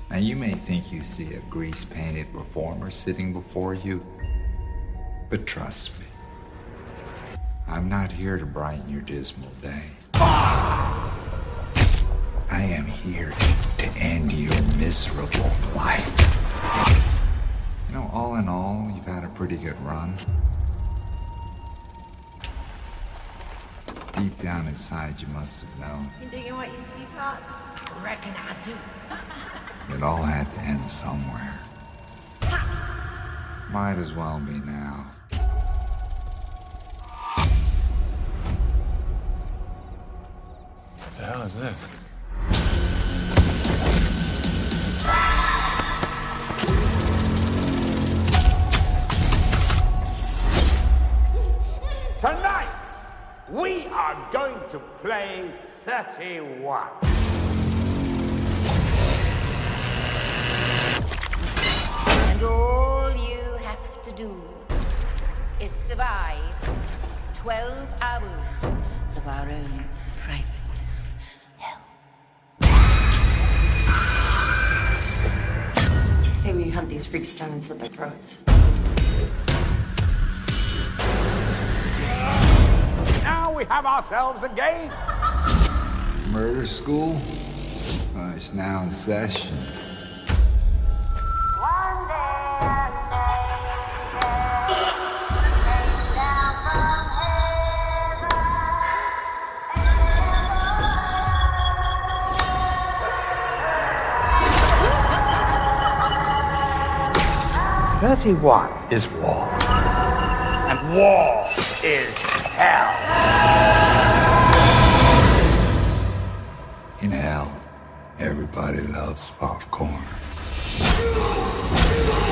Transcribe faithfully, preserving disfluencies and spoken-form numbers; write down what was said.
Now you may think you see a grease-painted performer sitting before you, but trust me, I'm not here to brighten your dismal day. I am here to end your miserable life. You know, all in all, you've had a pretty good run. Deep down inside, you must have known. You digging what you see, Pops? I reckon I do. It all had to end somewhere. Might as well be now. What the hell is this? Tonight, we are going to play thirty-one. And all you have to do is survive twelve hours of our own private hell. You say we hunt these freaks down and slit their throats. Now we have ourselves a game. Murder school? Uh, it's now in session. One day I'll came down from thirty-one is war. And war is hell. In hell, everybody loves popcorn.